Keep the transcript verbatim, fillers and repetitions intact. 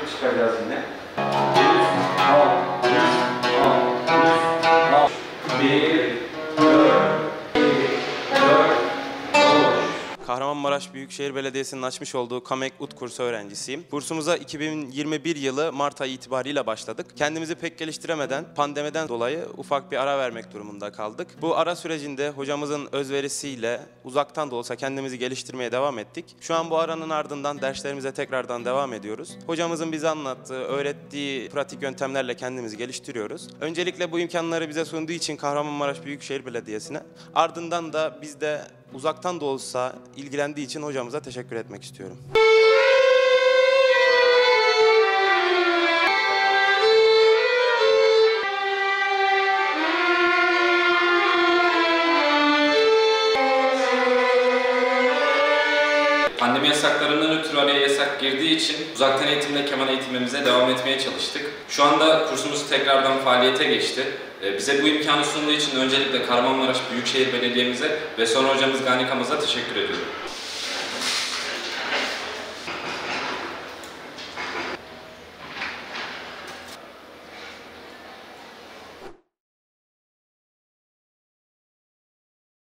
yukarı çıkacağız yine. Üst, alt, üst, alt, üst, alt. Bir, dört, iki, dört, beş. Kahramanmaraş Büyükşehir Belediyesi'nin açmış olduğu Kamek Ut kursu öğrencisiyim. Kursumuza iki bin yirmi bir yılı Mart ayı itibariyle başladık. Kendimizi pek geliştiremeden, pandemiden dolayı ufak bir ara vermek durumunda kaldık. Bu ara sürecinde hocamızın özverisiyle uzaktan da olsa kendimizi geliştirmeye devam ettik. Şu an bu aranın ardından derslerimize tekrardan devam ediyoruz. Hocamızın bize anlattığı, öğrettiği pratik yöntemlerle kendimizi geliştiriyoruz. Öncelikle bu imkanları bize sunduğu için Kahramanmaraş Büyükşehir Belediyesi'ne, ardından da biz de uzaktan da olsa ilgilendiği için hocamıza teşekkür etmek istiyorum. Pandemi yasaklarından ötürü araya yasak girdiği için uzaktan eğitimle keman eğitimimize devam etmeye çalıştık. Şu anda kursumuz tekrardan faaliyete geçti. Bize bu imkanı sunduğu için öncelikle Kahramanmaraş Büyükşehir Belediye'mize ve sonra hocamız Gani Kamaz'a teşekkür ediyorum.